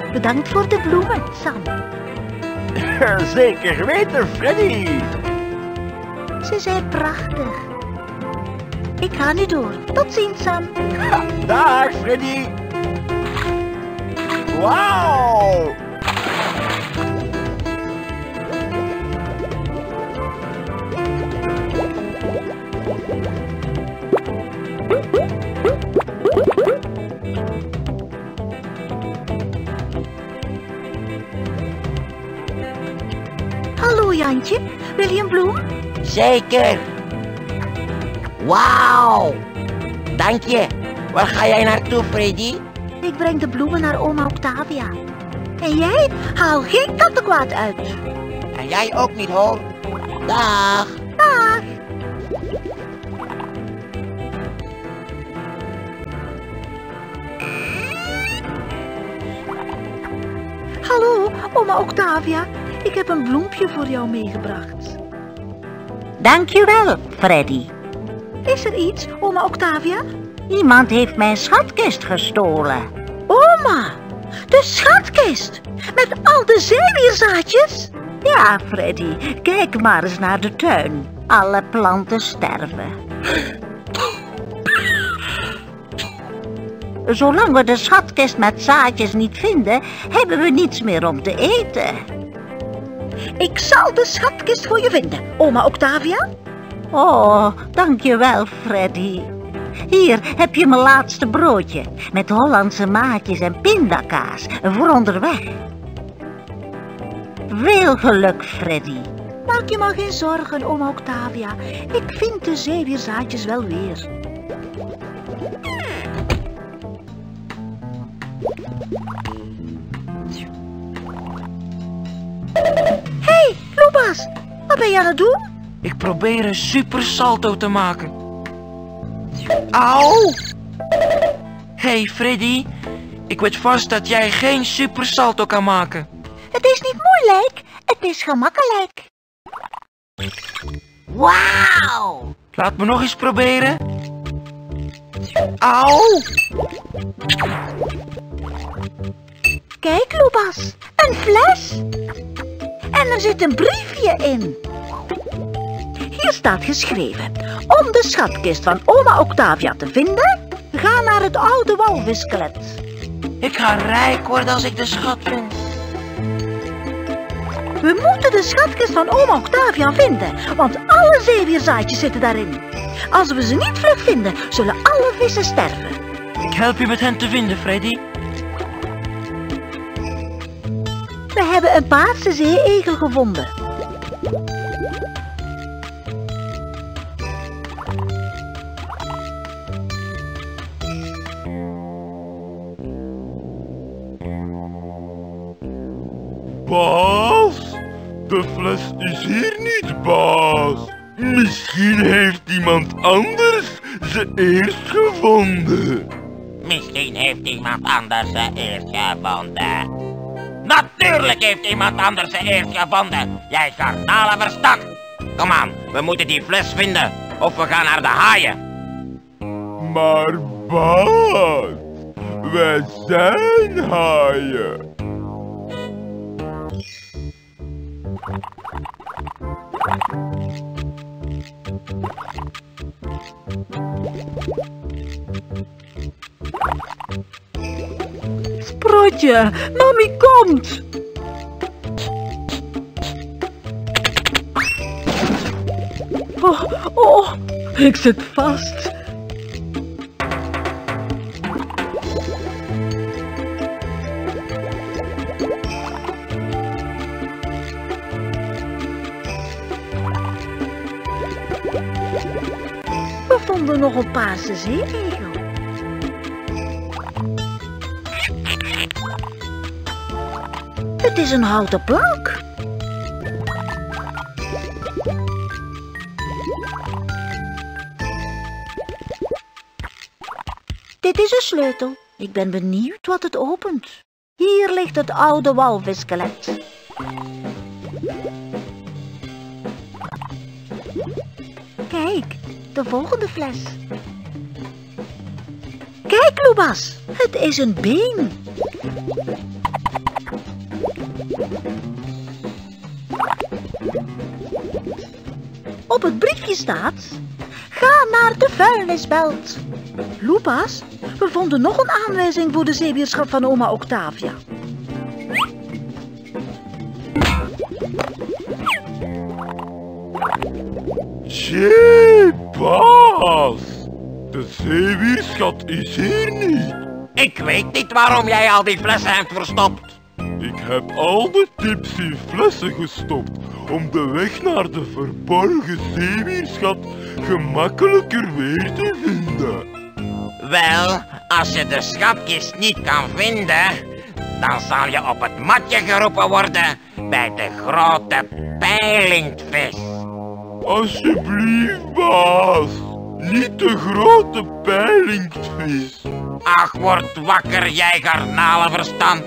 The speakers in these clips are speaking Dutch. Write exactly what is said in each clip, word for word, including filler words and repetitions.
Bedankt voor de bloemen, Sam. Zeker weten, Freddy. Ze zijn prachtig. Ik ga nu door. Tot ziens, Sam. Dag, Freddy. Wauw. Hallo, Jantje. Wil je een bloem? Zeker. Wauw. Dank je. Waar ga jij naartoe, Freddy? Ik breng de bloemen naar oma Octavia. En jij? Haal geen kattenkwaad uit. En jij ook niet, hoor. Dag. Dag. Hallo, oma Octavia. Ik heb een bloempje voor jou meegebracht. Dankjewel, Freddy. Is er iets, oma Octavia? Iemand heeft mijn schatkist gestolen. Oma, de schatkist. Met al de zeewierzaadjes? Ja, Freddy, kijk maar eens naar de tuin. Alle planten sterven. Zolang we de schatkist met zaadjes niet vinden, hebben we niets meer om te eten. Ik zal de schatkist voor je vinden, oma Octavia. Oh, dankjewel, Freddy. Hier heb je mijn laatste broodje, met Hollandse maatjes en pindakaas voor onderweg. Veel geluk, Freddy. Maak je maar geen zorgen, oma Octavia. Ik vind de zeewierzaadjes wel weer. Hé, hey, Lubas, wat ben je aan het doen? Ik probeer een super salto te maken. Auw! Hey Freddy, ik weet vast dat jij geen super salto kan maken. Het is niet moeilijk, het is gemakkelijk. Wauw. Laat me nog eens proberen. Auw! Kijk, Lubas, een fles. En er zit een briefje in. Hier staat geschreven: om de schatkist van oma Octavia te vinden, ga naar het oude walvisskelet. Ik ga rijk worden als ik de schat vind. We moeten de schatkist van oma Octavia vinden, want alle zeewierzaadjes zitten daarin. Als we ze niet vlug vinden, zullen alle vissen sterven. Ik help je met hen te vinden, Freddy. We hebben een paarse zeeegel gevonden. Baas, de fles is hier niet, baas. Misschien heeft iemand anders ze eerst gevonden. Misschien heeft iemand anders ze eerst gevonden. Natuurlijk heeft iemand anders ze eerst gevonden. Jij garnale verstak. Kom aan, we moeten die fles vinden. Of we gaan naar de haaien. Maar baas, wij zijn haaien. Sprootje, mami komt! Oh, oh, ik zit vast. We vonden nog een paarse zeeegel. Het is een houten plank. Dit is een sleutel. Ik ben benieuwd wat het opent. Hier ligt het oude walvisskelet. Kijk, de volgende fles. Kijk, Lubas, het is een been. Op het briefje staat: ga naar de vuilnisbelt. Loepas, we vonden nog een aanwijzing voor de zeewierschat van oma Octavia. Jee, baas. De zeewierschat is hier niet. Ik weet niet waarom jij al die flessen hebt verstopt. Ik heb al de tips in flessen gestopt om de weg naar de verborgen zeewierschat gemakkelijker weer te vinden. Wel, als je de schatkist niet kan vinden, dan zal je op het matje geroepen worden bij de grote peilingvis. Alsjeblieft, baas. Niet de grote peilingvis. Ach, word wakker, jij garnalenverstand.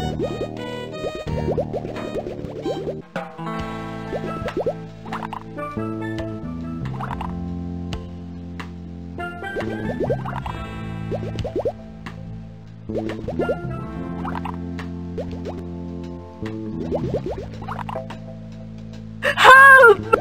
Help!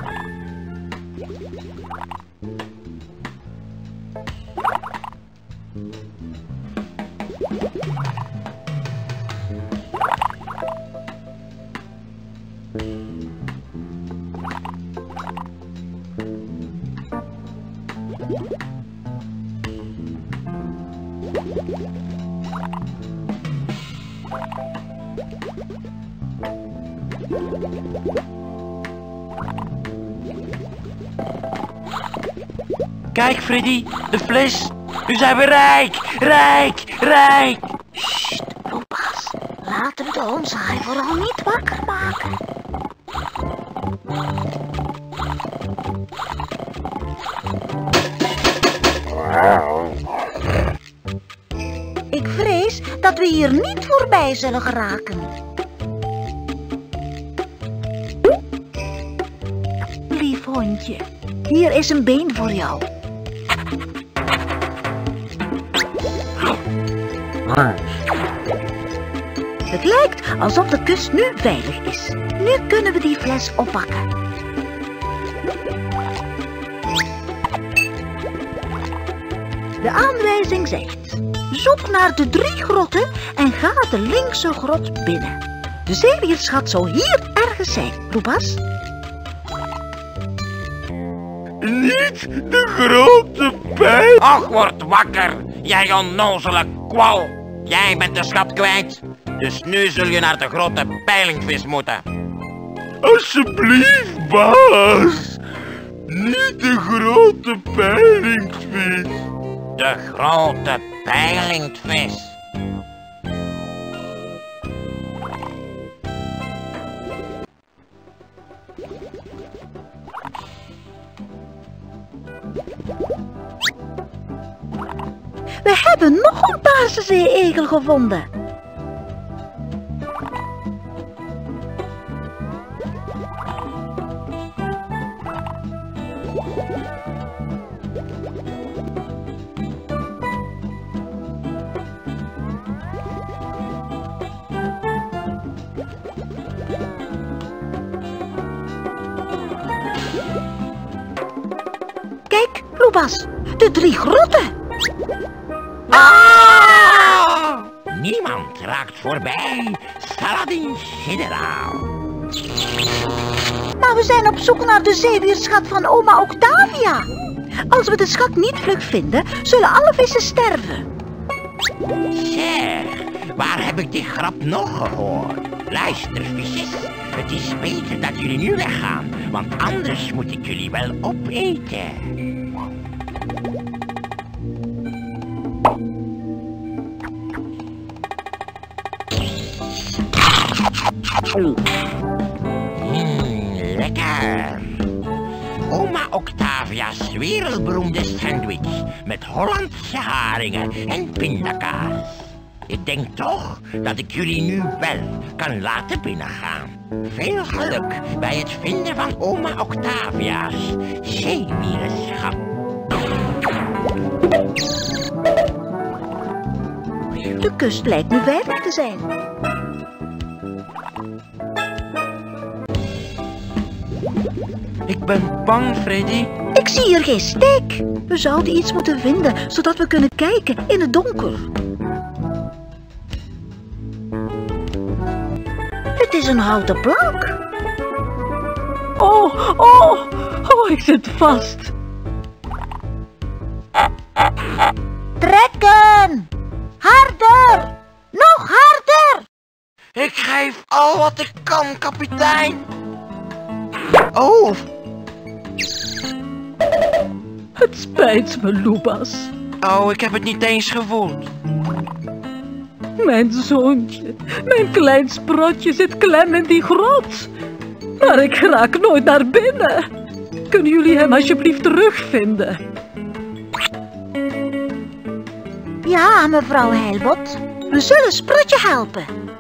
Kijk, Freddy, de fles. Nu zijn we rijk, rijk, rijk. Sst, Loepas, laten we de hondshaai vooral niet wakker maken. Ik vrees dat we hier niet voorbij zullen geraken. Lief hondje, hier is een been voor jou. Het lijkt alsof de kust nu veilig is. Nu kunnen we die fles oppakken. De aanwijzing zegt: zoek naar de drie grotten en ga de linkse grot binnen. De zeewierschat zou hier ergens zijn, Loepas. Niet de grote pijl. Och, word wakker, jij onnozele kwal. Jij bent de schat kwijt, dus nu zul je naar de grote peilingvis moeten. Alsjeblieft, baas. Niet de grote peilingvis. De grote peilingvis. We hebben nog een paarse zeeegel gevonden. Kijk, Loepas, de drie grotten. Ah! Niemand raakt voorbij Saladin Generaal. Maar we zijn op zoek naar de zeewierschat van oma Octavia. Als we de schat niet vlug vinden, zullen alle vissen sterven. Zeg, waar heb ik die grap nog gehoord? Luister, visjes, het is beter dat jullie nu weggaan, want anders moet ik jullie wel opeten. Mmm, lekker. Oma Octavia's wereldberoemde sandwich met Hollandse haringen en pindakaas. Ik denk toch dat ik jullie nu wel kan laten binnengaan. Veel geluk bij het vinden van oma Octavia's zeewierschat. De kust lijkt nu veilig te zijn. Ik ben bang, Freddy. Ik zie hier geen steek. We zouden iets moeten vinden, zodat we kunnen kijken in het donker. Het is een houten plank. Oh, oh, oh, ik zit vast. Trekken! Harder! Nog harder! Ik geef al wat ik kan, kapitein. Oh, Het spijt me, Lubas. Oh, ik heb het niet eens gevoeld. Mijn zoontje, mijn klein sprotje zit klem in die grot. Maar ik raak nooit naar binnen. Kunnen jullie hem alsjeblieft terugvinden? Ja, mevrouw Heilbot. We zullen Sprotje helpen.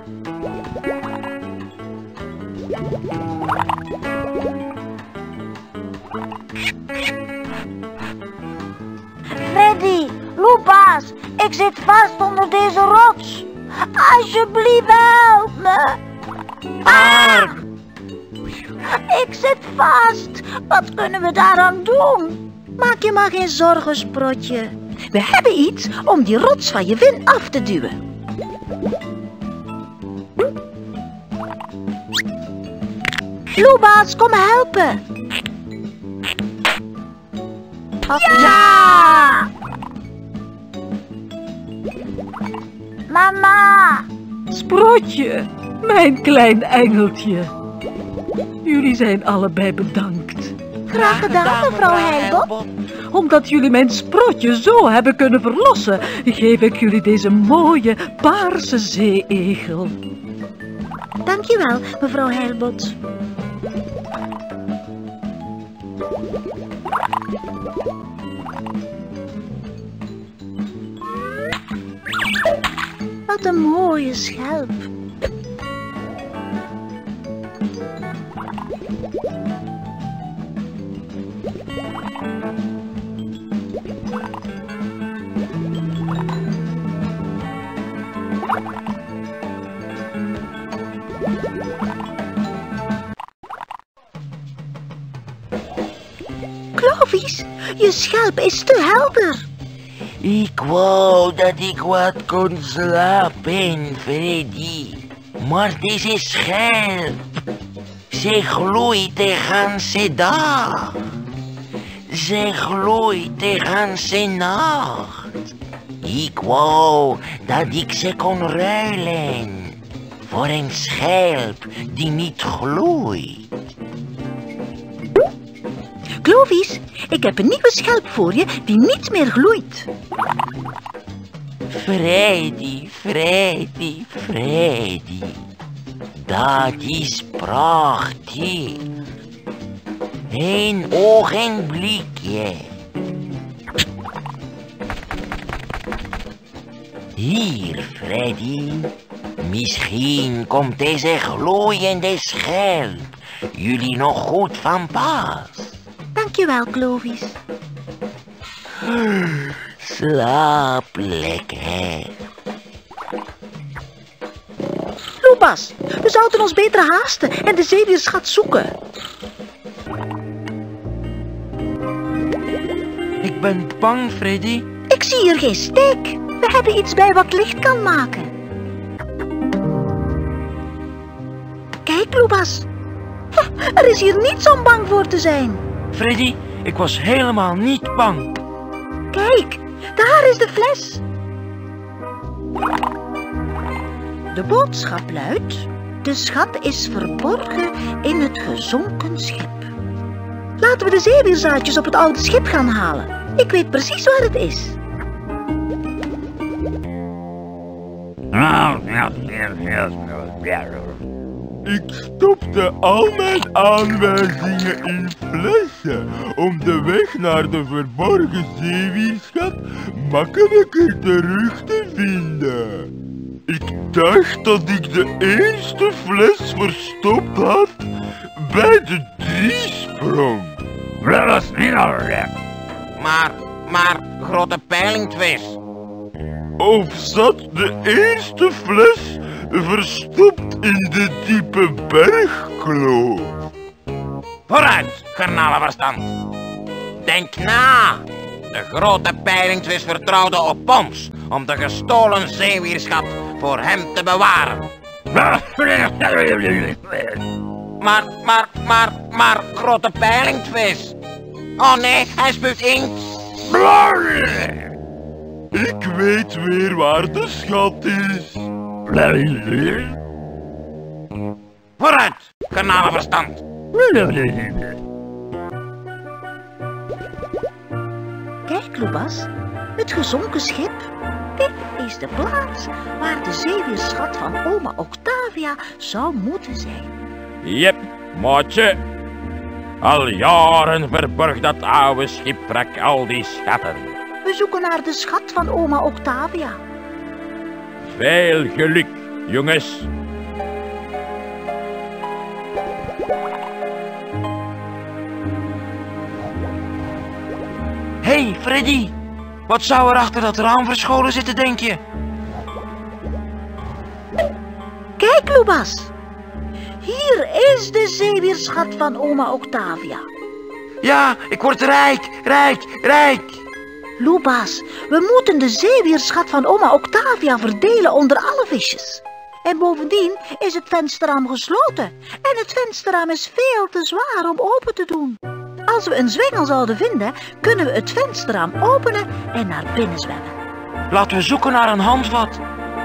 Freddy, Lubas, ik zit vast onder deze rots. Alsjeblieft, help me. Ah! Ik zit vast. Wat kunnen we daaraan doen? Maak je maar geen zorgen, Sprotje. We hebben iets om die rots van je vin af te duwen. Lubas, kom helpen. Ja! Mama! Sprotje, mijn klein engeltje. Jullie zijn allebei bedankt. Graag gedaan, mevrouw Heilbot. Omdat jullie mijn Sprotje zo hebben kunnen verlossen, geef ik jullie deze mooie paarse zeeegel. Dankjewel, mevrouw Heilbot. Wat een mooie schelp. Clovis, je schelp is te helder. ik wou dat ik wat kon slapen, Freddy. Maar deze schelp, ze gloeit de ganse dag. Ze gloeit de ganse nacht. Ik wou dat ik ze kon ruilen voor een schelp die niet gloeit. Clovis, ik heb een nieuwe schelp voor je die niet meer gloeit. Freddy, Freddy, Freddy. Dat is prachtig. Een ogenblikje. Hier, Freddy. Misschien komt deze gloeiende schelp jullie nog goed van pas. Dankjewel, Clovis. Slaap lekker. Lubas, we zouden ons beter haasten en de zeewierschat zoeken. Ik ben bang, Freddy. Ik zie hier geen steek. We hebben iets bij wat licht kan maken. Kijk, Lubas. Er is hier niets om bang voor te zijn. Freddy, ik was helemaal niet bang. Kijk, daar is de fles. De boodschap luidt: de schat is verborgen in het gezonken schip. Laten we de zeewierzaadjes op het oude schip gaan halen. Ik weet precies waar het is. Ik stopte al mijn aanwijzingen in flessen om de weg naar de verborgen zeewierschat makkelijker terug te vinden. Ik dacht dat ik de eerste fles verstopt had bij de driesprong. Maar, maar, grote peilingtwist. Of zat de eerste fles verstopt in de diepe bergkloof? Vooruit, garnalenverstand. Denk na. De grote peilingtwist vertrouwde op ons om de gestolen zeewierschat voor hem te bewaren. Maar, maar, maar, maar, grote peilingtwist. Oh nee, hij spuugt inkt. Ik weet weer waar de schat is. Vooruit, garnalenverstand. Kijk, Loebas, het gezonken schip. Dit is de plaats waar de zeewierschat van oma Octavia zou moeten zijn. Jep, maatje. Al jaren verborgt dat oude schipwrak al die schatten. We zoeken naar de schat van oma Octavia. Veel geluk, jongens. Hé, hey, Freddy. Wat zou er achter dat raam verscholen zitten, denk je? Kijk, Loebas. Hier is de zeewierschat van oma Octavia. Ja, ik word rijk, rijk, rijk. Loebas, we moeten de zeewierschat van oma Octavia verdelen onder alle visjes. En bovendien is het vensterraam gesloten. En het vensterraam is veel te zwaar om open te doen. Als we een zwengel zouden vinden, kunnen we het vensterraam openen en naar binnen zwemmen. Laten we zoeken naar een handvat.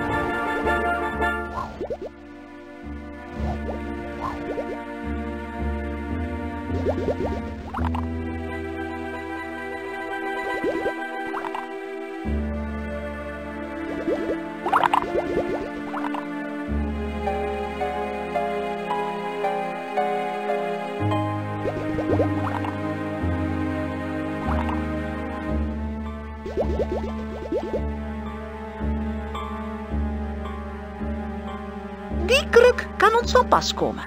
Die kruk kan ons van pas komen.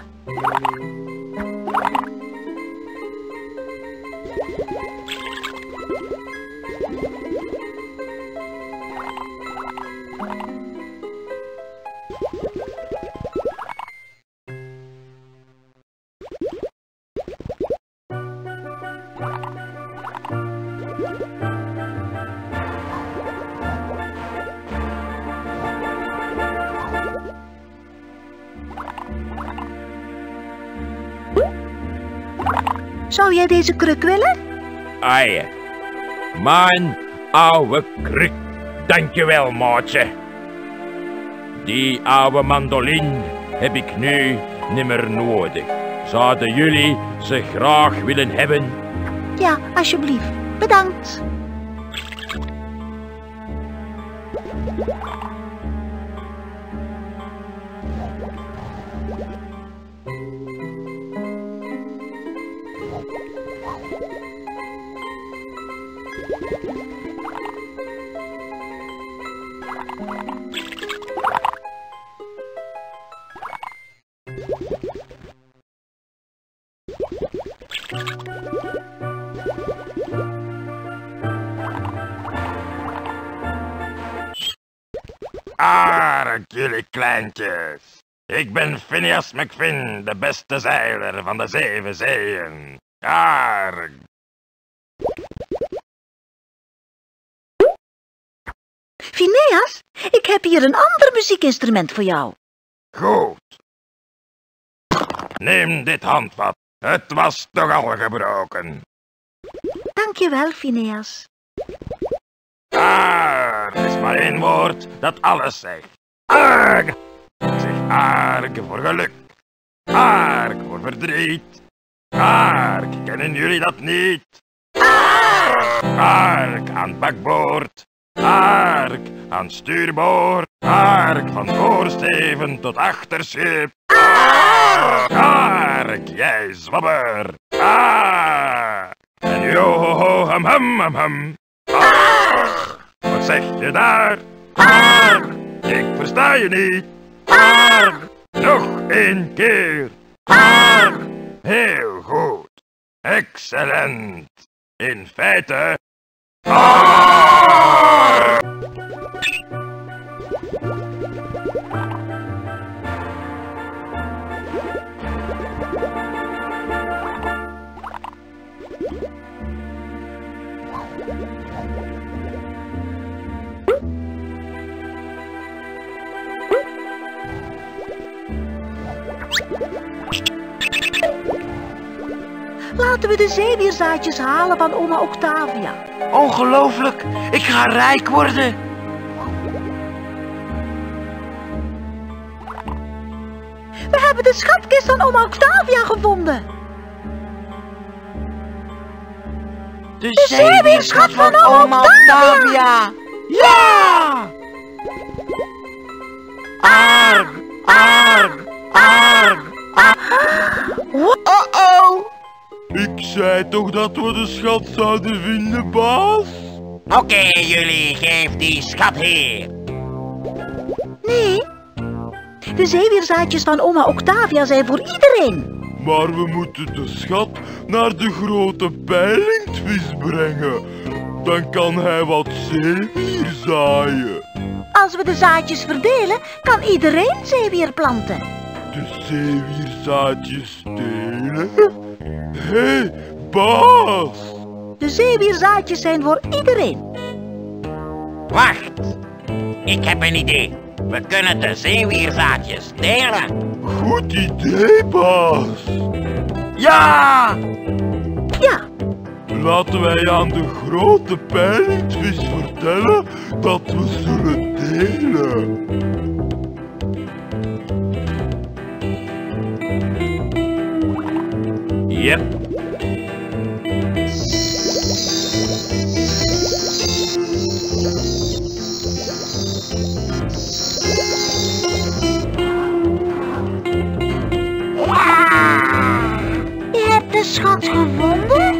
Zou jij deze kruk willen? Ai, mijn oude kruk. Dankjewel, maatje. Die oude mandolin heb ik nu nimmer nodig. Zouden jullie ze graag willen hebben? Ja, alsjeblieft. Bedankt. Arg, jullie kleintjes. Ik ben Phineas McFin, de beste zeiler van de zeven zeeën. Arg. Phineas, ik heb hier een ander muziekinstrument voor jou. Goed. Neem dit handvat. Het was toch al gebroken. Dankjewel, Phineas. Arg is maar één woord dat alles zegt. Arg. Ik zeg arg voor geluk. Arg voor verdriet. Arg, kennen jullie dat niet? Arg, arg aan bakboord. Arg aan stuurboord. Arg van voorsteven tot achterschip. Arg, arg, jij zwabber. Arg. En yo ho ho ham ham ham ham. Arg, wat zeg je daar? Arg, ik versta je niet. Arg, nog één keer. Arg, heel goed. Excellent. In feite... Arg! Laten we de zeewierzaadjes halen van oma Octavia. Ongelooflijk, ik ga rijk worden. We hebben de schatkist van oma Octavia gevonden. De, De zeewierschat van oma Octavia. Ja! Arg, arg, arg, arg. Uh-oh! Ik zei toch dat we de schat zouden vinden, baas? Oké, jullie, geef die schat hier. Nee, de zeewierzaadjes van oma Octavia zijn voor iedereen. Maar we moeten de schat naar de grote peilingtvis brengen. Dan kan hij wat zeewier zaaien. Als we de zaadjes verdelen, kan iedereen zeewier planten. De zeewierzaadjes stelen? Hé, hey, baas! De zeewierzaadjes zijn voor iedereen. Wacht, ik heb een idee. We kunnen de zeewierzaadjes delen. Goed idee, baas! Ja! Ja, Laten wij aan de grote peilingtvis vertellen dat we zullen delen. Yep. je hebt de schat gevonden?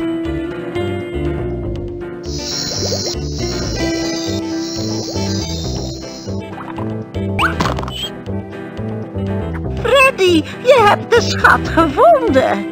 Freddy, je hebt de schat gevonden.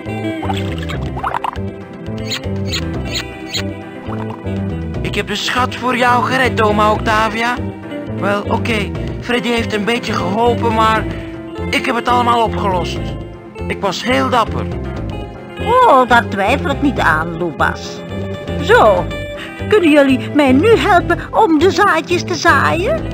Ik heb de schat voor jou gered, oma Octavia. Wel, oké, Freddy heeft een beetje geholpen, maar ik heb het allemaal opgelost. Ik was heel dapper. Oh, daar twijfel ik niet aan, Lubas. Zo, kunnen jullie mij nu helpen om de zaadjes te zaaien?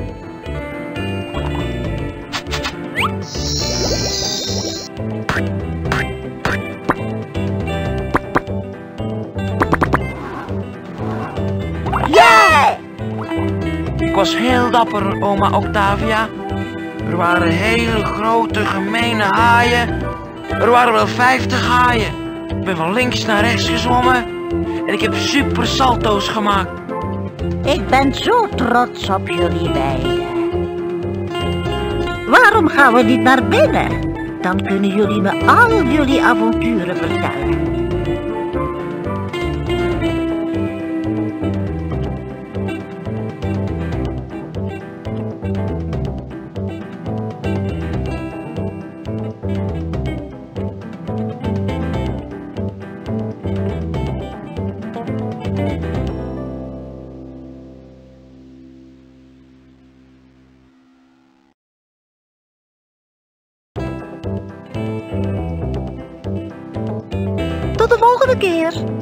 Yeah! Ik was heel dapper, oma Octavia. Er waren hele grote, gemene haaien. Er waren wel vijftig haaien. Ik ben van links naar rechts gezwommen. En ik heb super salto's gemaakt. Ik ben zo trots op jullie beiden. Waarom gaan we niet naar binnen? Dan kunnen jullie me al jullie avonturen vertellen. Tot de volgende keer.